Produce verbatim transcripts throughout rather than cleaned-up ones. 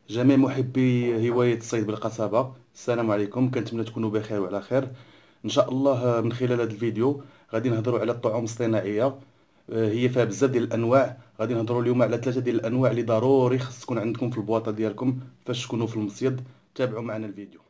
جميع محبي هواية الصيد بالقصابة، السلام عليكم. كنتمنى تكونوا بخير وعلى خير ان شاء الله. من خلال هذا الفيديو غادي نهضروا على الطعوم الصناعية. آه، هي فيها بزاف ديال الانواع. غادي نهضروا اليوم على ثلاثة ديال الانواع اللي ضروري خص تكون عندكم في البواطة ديالكم فاش تكونوا في المصيد. تابعوا معنا الفيديو.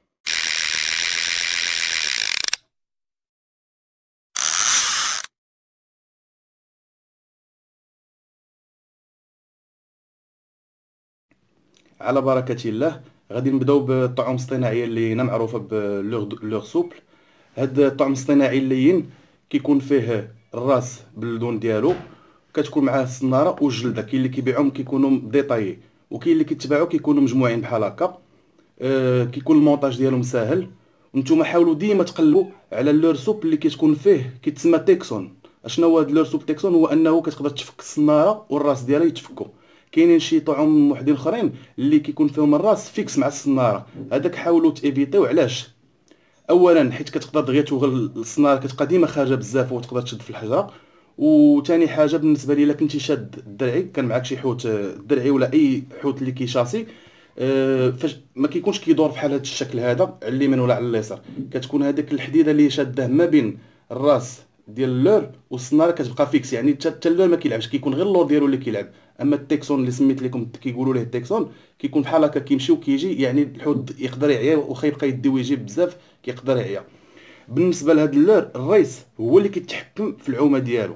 على بركة الله. غادي نبداو بالطعوم الصناعية اللي هنا معروفة بلوغ سوبل. هاد الطعم الصناعي اللين كيكون فيه الراس باللون ديالو، كتكون معاه الصناره والجلده. كاين اللي كيبيعوهم كيكونوا ديطايي، وكاين اللي كيتباعوا كيكونوا مجموعين بحال هكا. آه كيكون المونطاج ديالهم ساهل. نتوما حاولوا ديما تقلبوا على اللور سوب اللي كتكون فيه كيتسمى تيكسون. اشنا هو هاد اللور سوب تيكسون؟ هو انه كتقدر تفك الصناره والراس ديالها يتفكوا. كاينين شي طعوم وحدين اخرين اللي كيكون فيهم الراس فيكس مع الصناره، هذاك حاولوا تيفيتيو. علاش؟ اولا حيت كتقدر دغيا توغل الصناره كتبقى ديما خارجه بزاف وتقدر تشد في الحجره. وثاني حاجه بالنسبه لي، الا كنتي شاد الدرعي كان معاك شي حوت آه، الدرعي ولا اي حوت اللي كيشاسي، آه، فاش ما كيكونش كيدور بحال هذا الشكل هذا على اليمين ولا على اليسار. كتكون هذيك الحديده اللي شاده ما بين الراس ديال اللور والصناره كتبقى فيكس، يعني حتى حتى اللور ما كيلعبش، كيكون غير اللور ديالو اللي كيلعب. اما التكسون اللي سميت لكم كيقولوا ليه التكسون كيكون بحال هكا كيمشي وكيجي، يعني الحوت يقدر يعيا واخا يبقى يدي ويجيب بزاف كيقدر يعيا. بالنسبه لهاد اللور الريس هو اللي كيتحكم في العومه ديالو.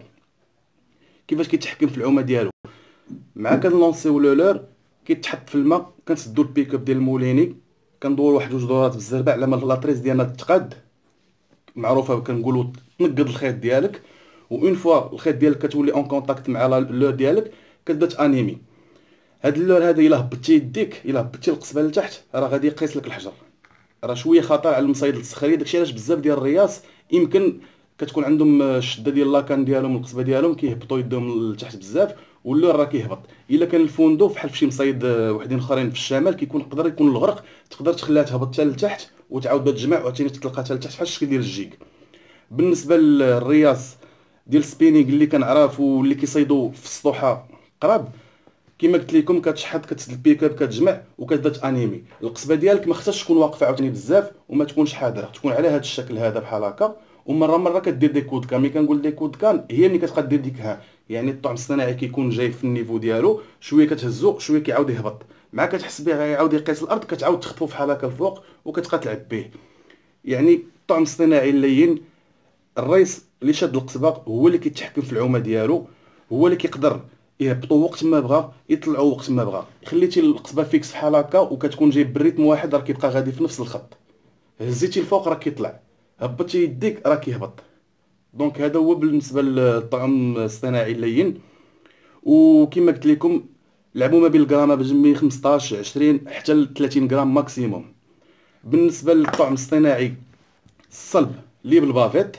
كيفاش كيتحكم في العومه ديالو؟ مع كنلونسيو لو لور كيتحط في الماء، كنسدو البيك اب ديال الموليني، كندورو واحد جوج دورات بالزربه على ما لاطريس ديالنا تقاد. معروفه كنقولوا تنقض الخيط ديالك، وان فوا الخيط ديالك كتولي اون كونتاكت مع اللور ديالك كتبدا تانيمي. هاد اللور هذا الا هبطتي يديك، الا هبطتي القصبه لتحت راه غادي يقيس لك الحجر. راه شويه خطر على المصايد الصخريه. داكشي علاش بزاف ديال الرياس يمكن كتكون عندهم الشده ديال لاكان ديالهم القصبه ديالهم كيهبطوا يدهم لتحت بزاف، واللور راه كيهبط. الا كان الفوندو فحال فشي مصايد آه، وحدين اخرين في الشمال كيكون يقدر يكون الغرق، تقدر تخليها تهبط حتى لتحت وتعاود تجمع وعاوتاني تطلقها حتى لتحت بحال الشكل ديال الجيك. بالنسبه للرياس ديال السبينينغ اللي كنعرف واللي كيصيدوا في السطوحه قراب، كما قلت لكم كتشحط كتسد البيك اب كتجمع وكتبدا تانيمي. القصبه ديالك ما خصهاش تكون واقفه عاوتاني بزاف وما تكونش حاضره، تكون على هذا الشكل هذا بحال هكا. ومره مره كدير دي كود كان. ملي كنقول دي كود كان هي ملي كتبقى دير ديك ها، يعني الطعم الصناعي كيكون جاي في النيفو ديالو، شويه كتهزو شويه كيعاود يهبط. مع كتحس به غيعاود يقيس الارض كتعاود تخطفو بحال هكا الفوق وكتبقى تلعب به. يعني الطعم الصناعي اللين الرئيس اللي شاد القصبه هو اللي كيتحكم في العومه ديالو، هو اللي كيقدر يهبطوا وقت ما بغا يطلعوا وقت ما بغا. خليتي القصبه فيكس بحال هكا وكتكون جايب بالريتم واحد راه كيبقى غادي في نفس الخط. هزيتي الفوق راه كيطلع، هبطتي يديك راه كيهبط. دونك هذا هو بالنسبه للطعم الصناعي اللين. وكما قلت لكم لعبوا ما بين الجرامه من خمسطاش عشرين حتى ل ثلاثين غرام ماكسيموم. بالنسبه للطعم الصناعي الصلب اللي بالبافيت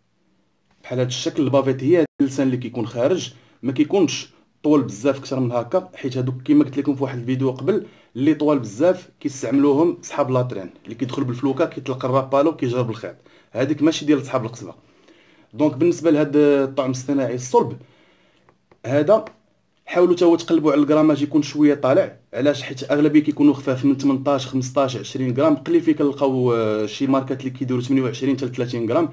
بحال هذا الشكل، البافيت هي اللسان اللي كيكون خارج، ما كيكونش طول بزاف اكثر من هكا. حيت هذوك كما قلت لكم في واحد الفيديو قبل اللي طوال بزاف كيستعملوهم صحاب لاطرين اللي كيدخل بالفلوكه كيطلق الرابالو كيجرب الخيط. هذيك ماشي ديال صحاب القصبه. دونك بالنسبه لهذا الطعم الصناعي الصلب هذا حاولوا تا هو تقلبوا على الجراماج يكون شويه طالع. علاش؟ حيت اغلبيه كيكونوا خفاف من ثمنطاش خمسطاش عشرين غرام. قليل فين كنلقاو آه، شي ماركات اللي كيديروا ثمانية وعشرين حتى ثلاثين غرام.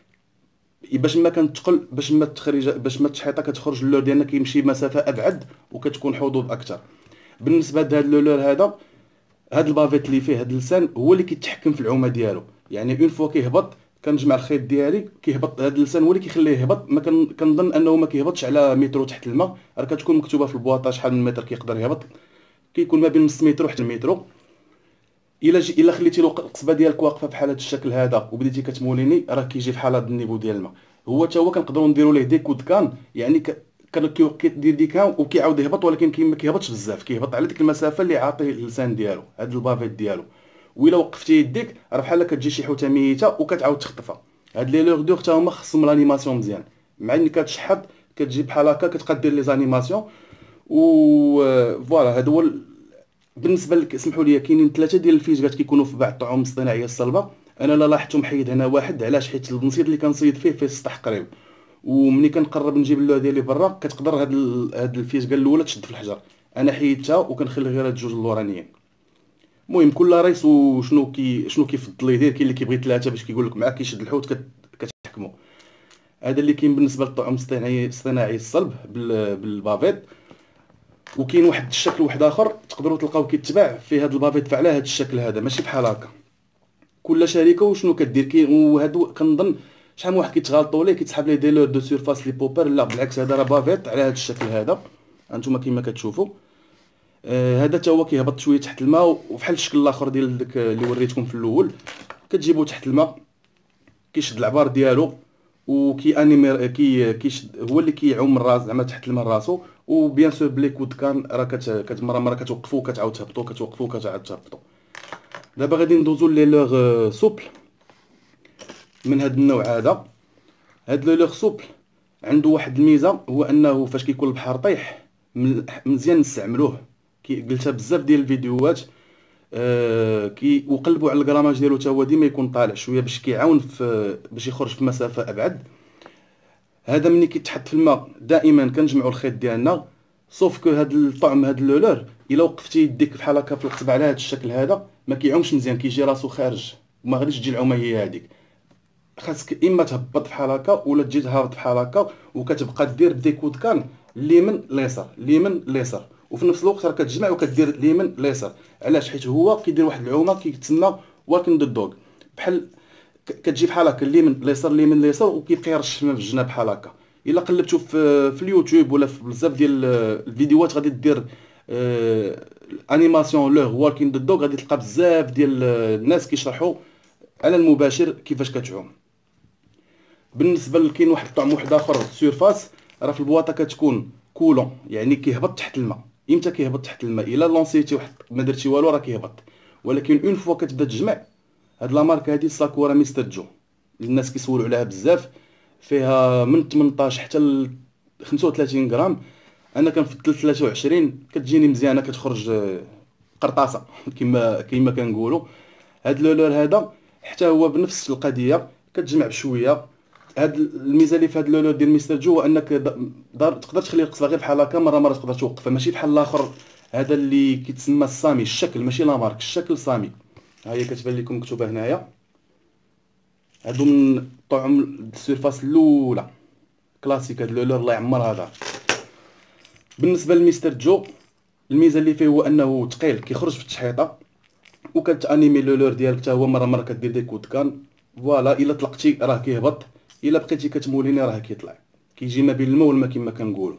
باش ما كنتقل باش ما تخرج باش ما التشحيطه كتخرج اللور ديالنا كيمشي مسافه ابعد وكتكون حظوظ اكثر. بالنسبه لهذا اللور هذا، هذا البافيت اللي فيه هذا اللسان هو اللي كيتحكم في العومه ديالو. يعني اون فوا كيهبط كنجمع الخيط ديالي كيهبط، هذا اللسان هو اللي كيخليه يهبط. ما كن... كنظن انه ما كيهبطش على مترو تحت الماء، راه كتكون مكتوبه في البواطه شحال من متر كيقدر يهبط. كيكون ما بين نص متر حتى المترو. الا جي الا خليتي له القصبه ديالك واقفه بحال هذا الشكل هذا وبديتي كتموليني راه كيجي بحال هذا النيفو ديال الماء. هو حتى هو كنقدروا نديروا ليه دي كود كان، يعني ك... كان كي- كيدير ديكان وكيعاود يهبط، ولكن كي ما كيهبطش بزاف، كيهبط على ديك المسافه اللي عاطيه اللسان ديالو هذا البافيت ديالو. وإلا وقفتي يديك راه بحال كتجي شي حوته ميته وكتعاود تخطفها. هاد لي لوغ دور حتى هما خصهم لانيماسيون مزيان. مع انك كتشحط كتجي بحال هكا كتبقى دير لي زانيماسيون. و فوالا هذا هو ال- بالنسبه لك. اسمحوا لي كاينين ثلاثه ديال الفيجات كيكونوا في بعض الطعوم الصناعيه الصلبه. انا لا لاحظت محيد هنا واحد. علاش؟ حيت المصيد اللي كنصيد فيه فيه السطح قريب، ومني كنقرب نجيب اللوع ديالي برا كتقدر هاد ال... هاد الفيجه الاولى تشد في الحجر. انا حيدتها وكنخلي غير هاد الجوج اللورانيين. المهم كل رئيس وشنو كي شنو كيفضل يدير. كاين اللي كيبغي ثلاثه باش كيقول لك معاك كيشد الحوت كتحكموا. هذا اللي كاين بالنسبه للطعم الاصطناعي الاصطناعي الصلب بالبافيط. وكاين واحد الشكل واحد اخر تقدروا تلقاو كيتباع في هذا البافيط فعلى هذا الشكل هذا، ماشي بحال هكا. كل شركه وشنو كدير. كاين وهادو كنظن شحال من واحد كيتغالطوا ليه كيتسحب ليه دي لور دو سيرفاس لي بوبر. لا بالعكس، هذا راه بافيط على هذا الشكل هذا انتم كما كتشوفوا. آه هذا حتى هو كيهبط شويه تحت الماء، وبحال الشكل الاخر ديال داك اللي وريتكم في الاول كتجيبو تحت الماء كيشد العبار ديالو وكي انيمي كي كيشد هو اللي كيعوم الراس زعما تحت الماء راسو. وبيان سور بلي كود كان راه كت مره مره كتوقفوا كتعاود تهبطوا كتوقفوا كتعاود تهبطوا. دابا غادي ندوزو لي لوغ سوبل من هذا النوع هذا. هاد لو لوغ سوبل عنده واحد الميزه، هو انه فاش كيكون البحر طايح مزيان نستعملوه. كي قلتها بزاف ديال الفيديوهات آه كي وقلبوا على الكراماج ديالو حتى هو ديما يكون طالع شويه باش كيعاون في باش يخرج في مسافه ابعد. هذا ملي كيتحط في الماء دائما كنجمعوا الخيط ديالنا. سوف كو هذا الطعم هذا اللولور الا وقفتي يديك بحال هكا في القصبه على هذا الشكل هذا ما كيعومش مزيان، كيجي راسو خارج وما غاديش تجي العومه هي هذيك. خاصك اما تهبط بحال هكا ولا تجي تهبط بحال هكا وكتبقى دير ديكود كان اليمين اليسار اليمين اليسار، وفي نفس الوقت راه كتجمع وكدير اليمين اليسار. علاش؟ حيت هو كيدير واحد العومه كيتسمى واكين دو دوغ. بحال كتجي بحال هكا اليمين اليسار اليمين اليسار وكيبقى يرش الماء في الجناب بحال هكا. الا قلبتو في, في اليوتيوب ولا في بزاف ديال الفيديوهات غادي دير آه انيماسيون لوغ واكين دو دوغ، غادي تلقى بزاف ديال الناس كيشرحوا على المباشر كيفاش كتعوم. بالنسبه كاين واحد الطعم واحد اخر سيرفاس راه في البواطه كتكون كولون، يعني كيهبط تحت الماء. امتى كيهبط تحت الماء؟ الا لونسيتي واحد ما درتي والو راه كيهبط. ولكن اون فوا كتبدا تجمع هاد لا مارك هادي ساكورا ميستر جو، الناس كيسولوا عليها بزاف، فيها من ثمنطاش حتى ل خمسة وثلاثين غرام. انا كنفضل ثلاثة وعشرين كتجيني مزيانه كتخرج قرطاسه كما كما كنقولوا. هاد لولور هذا حتى هو بنفس القضيه كتجمع بشويه. هاد الميزه اللي في هاد لولور ديال مستر جو هو انك دار تقدر تخلي القصبه غير بحال هكا مره مره تقدر توقفها، ماشي بحال الاخر هذا اللي كيتسمى السامي الشكل ماشي لا مارك الشكل سامي. ها هي كتبان لكم مكتوبه هنايا. هادو من الطعم السيرفاس الاولى كلاسيك. هاد لولور الله يعمرها دار. بالنسبه لمستر جو الميزه اللي فيه هو انه ثقيل كيخرج في التشحيطه وكتانيمي لولور ديالك حتى هو مره مره كدير دي كود كان فوالا. الا طلقتي راه كيهبط، الا بقيتي كتموليني راه كيطلع كيجي ما بين الماء والماء كما كنقولوا.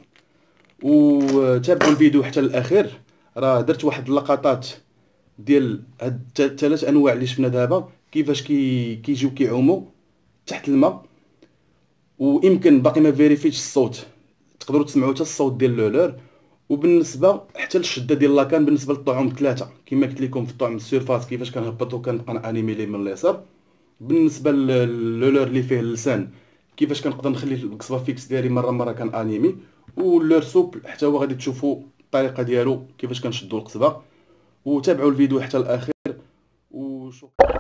وتابعوا الفيديو حتى الاخير، راه درت واحد اللقطات ديال هاد ثلاث انواع اللي شفنا دابا كيفاش كي كيجيو كيعوموا تحت الماء. ويمكن باقي ما فيريفيتش الصوت، تقدروا تسمعوا حتى الصوت ديال لولور. وبالنسبه حتى للشده ديال لاكان بالنسبه للطعوم ثلاثه كما قلت لكم في الطعم السيرفاس كيفاش كنهبطوا كنبقى انيمي ليه من اليسار. بالنسبه للولور اللي فيه اللسان كيفاش كنقدر نخلي القصبه فيكس ديالي مره مره كان انيمي. واللور سوبل حتى هو غادي تشوفوا الطريقه ديالو كيفاش كنشدوا القصبه. وتابعوا الفيديو حتى الاخير وشكرا.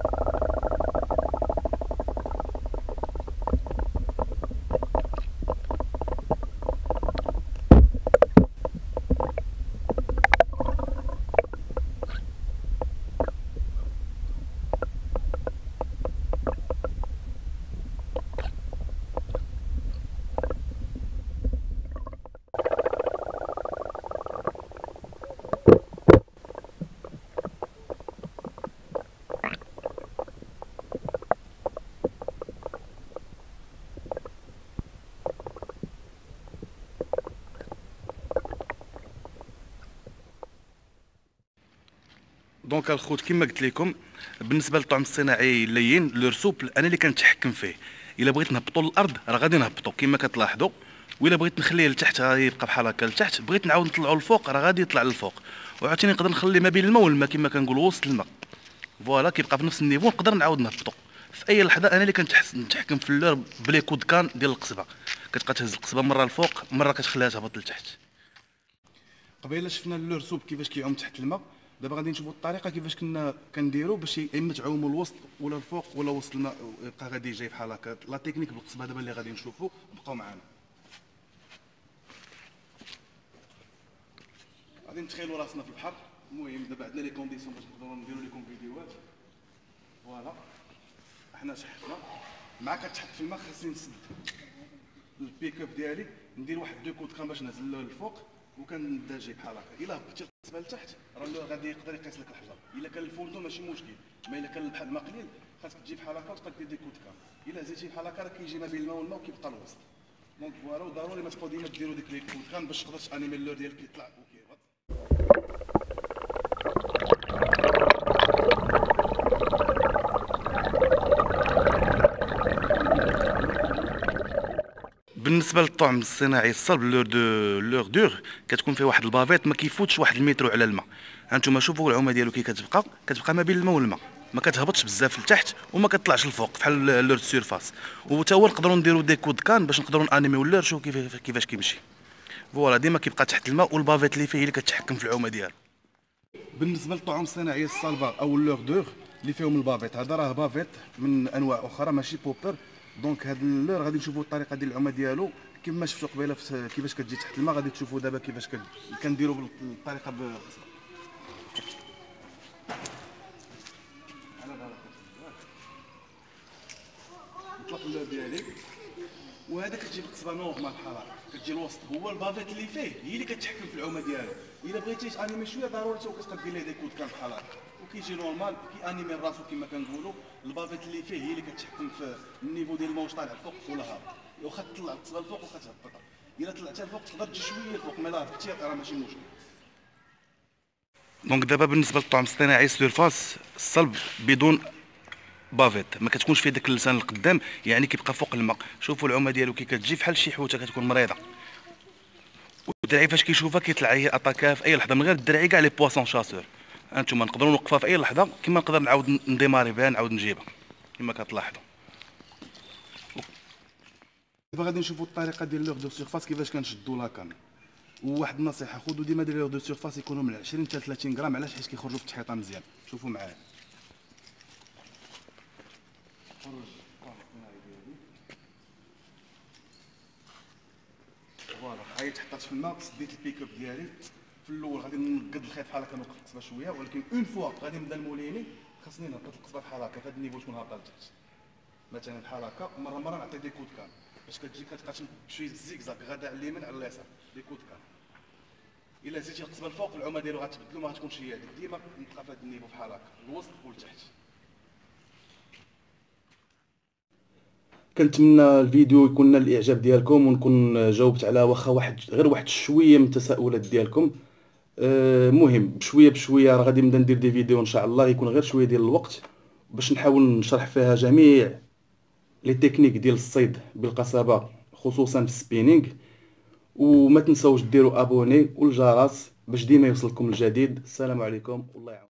دونك الخوت كما قلت لكم بالنسبه للطعم الصناعي اللين لور سوبل انا اللي كنتحكم فيه. الا بغيت نهبطوا للارض راه غادي نهبطوا كما كتلاحظوا، والا بغيت نخليه لتحت غادي يبقى بحال هكا لتحت، بغيت نعاود نطلعوا للفوق راه غادي يطلع للفوق. وعاوتاني نقدر نخلي ما بين الماء والماء كما كنقولوا وسط الماء فوالا كيبقى في نفس النيفو. نقدر نعاود نهبطوا في اي لحظه. انا اللي كنتحكم في اللور بلي كود كان ديال القصبه. كتبقى تهز القصبه مره الفوق مره كتخليها تهبط لتحت. قبيله شفنا اللور سوب كيفاش كيعوم تحت الماء. دابا غادي نشوفوا الطريقه كيفاش كنا كنديروا باش اما تعوموا الوسط ولا الفوق ولا وسط الماء يبقى غادي جاي بحال هكا. لا تكنيك بالقصبه دابا اللي غادي نشوفوا. بقاو معنا. غادي نتخيلوا راسنا في البحر المهم دابا عندنا لي كونديسيون باش نقدروا نديروا لكم فيديوهات. فوالا حنا شحطنا مع كتحط في الماء. خاصني نسد البيك اب ديالي، ندير واحد دو كود كان باش نهزل له الفوق، وكنبدا نجي بحال هكا. الا هبطتي القصبه لتحت راه غادي يقدر يقيس لك الحجر. الا كان الفوندو ماشي مشكل، ما الا كان بحال الماء قليل خاصك تجي بحال هكا وتبقى دير دي كود كام. الا هزيتي بحال هكا راه كيجي ما بين الماء والماء وكيبقى الوسط. دونك فوالا، وضروري ما تبقاو ديما ديروا ديك لي كود كام باش تقدر تانيمي اللور ديالك يطلع وكيهبط. بالنسبه للطعم الصناعي الصلب لور دو لور دور كتكون فيه واحد البافيت ما كيفوتش واحد المترو على الماء. هانتوما شوفوا العومه ديالو كي كتبقى كتبقى ما بين الماء والماء، ما كتهبطش بزاف لتحت وما كتطلعش الفوق بحال لور سيرفاس. وتا هو نقدروا نديروا دي كود كان باش نقدروا انيميو اللور. شوف كيف كيفاش كيمشي. فوالا ديما كيبقى تحت الماء، والبافيت اللي فيه هي اللي كتحكم في العومه ديالو. بالنسبه للطعم الصناعي الصلبه او اللور دور اللي فيهم البافيت، هذا راه بافيت من انواع اخرى ماشي بوبر. دونك هذا اللور غادي نشوفوا الطريقه ديال العومه ديالو كما شفتوا قبيله كيفاش كتجي تحت الماء. غادي تشوفوا دابا كيفاش كنديروا بالطريقه بالقصبه. نطلق اللور ديالي، وهذا كتجي بالقصبه نورمال بحال هكا، كتجي الوسط. هو البافيت اللي فيه هي اللي كتحكم في العومه ديالو. الا بغيتي تانيمي شويه ضروري تا هو كتقد دير ليه دي كود كان بحال هكا، وكيجي نورمال كيانيمي راسو كما كنقولوا. البافيت اللي فيه هي اللي كتحكم في النيفو ديال الماء واش طالع الفوق ولا هابط. واخا تطلع القصبه الفوق واخا تهبطها، الا طلعتها الفوق تقدر تجي شويه الفوق، ما لا هبطتي راه ماشي مشكل. دونك دابا بالنسبه للطعم الصناعي سيرفاس الصلب بدون بافيت ما كتكونش فيه داك اللسان القدام، يعني كيبقى فوق الماء. شوفوا العومه ديالو كي كتجي بحال شي حوته كتكون مريضه. والدرعي فاش كيشوفها كيطلع هي اتاكا في اي لحظه، من غير الدرعي كاع لي بواسون شاسور. هانتوما نقدروا نوقفها في اي لحظه، كما نقدر نعاود نديماري بها نعاود نجيبها كما كتلاحظوا. دابا غادي نشوفوا الطريقه ديال لوغ دو سيرفاس كيفاش كنشدوا لاكان. وواحد النصيحه، خذوا ديما ديال لوغ دو سيرفاس يكونوا من عشرين حتى ثلاثين غرام. علاش؟ حيت كيخرجوا في التحيطه مزيان. شوفوا معايا. فوالا هاي تحطات في الماء. سديت البيك اب ديالي. في الاول غادي نقد الخيط بحال هكا، نوقف القصبه شويه، ولكن اون فوا غادي نبدا الموليني خاصني نهبط القصبه بحال هكا في هذا النيفو تكون هابطه لتحت. مثلا بحال هكا، مره مره نعطي دي كود كان باش كتجي كتبقى بشويه زيكزاك غادا على اليمين على اليسار دي كود كان. الا زيدتي القصبه الفوق العومه ديالو غتبدلو، ما غتكونش هي هذيك. ديما نبقى في هذا النيفو بحال هكا الوسط ولتحت. كنتمنى الفيديو يكون نال الاعجاب ديالكم، ونكون جاوبت على واخا واحد غير واحد شويه من التساؤلات ديالكم. المهم بشويه بشويه راه غادي نبدا ندير دي فيديو ان شاء الله، يكون غير شويه ديال الوقت باش نحاول نشرح فيها جميع لي تكنيك ديال الصيد بالقصبه، خصوصا في السبينينغ. وما تنساوش ديروا ابوني والجرس باش ديما يوصلكم الجديد. السلام عليكم والله يعاون.